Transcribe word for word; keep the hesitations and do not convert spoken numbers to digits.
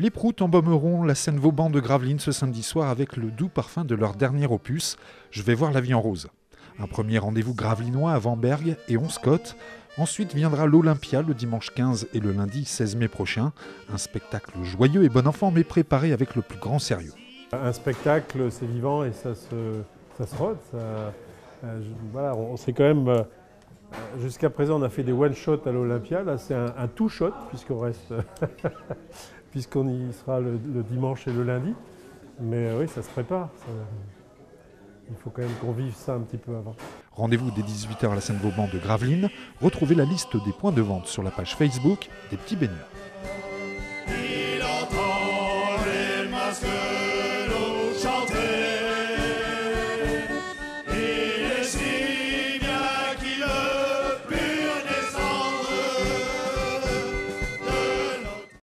Les Proutes embaumeront la scène Vauban de Gravelines ce samedi soir avec le doux parfum de leur dernier opus, Je vais voir la vie en rose. Un premier rendez-vous gravelinois à Vamberg et Onscott. Ensuite viendra l'Olympia le dimanche quinze et le lundi seize mai prochain. Un spectacle joyeux et bon enfant mais préparé avec le plus grand sérieux. Un spectacle, c'est vivant et ça se, ça se rôde. Ça, euh, je, voilà, on, on sait quand même... Euh, Jusqu'à présent, on a fait des one-shots à l'Olympia. Là, c'est un, un two-shot, puisqu'on reste, puisqu'on y sera le, le dimanche et le lundi. Mais euh, oui, ça se prépare. Ça, il faut quand même qu'on vive ça un petit peu avant. Rendez-vous dès dix-huit heures à la scène Vauban de Gravelines. Retrouvez la liste des points de vente sur la page Facebook des Petits Baigneurs.